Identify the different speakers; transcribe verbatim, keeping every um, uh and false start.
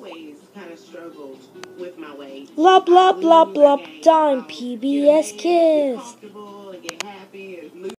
Speaker 1: always kind of struggled with my weight.
Speaker 2: Blah blah blah blah. Time P B S Kids.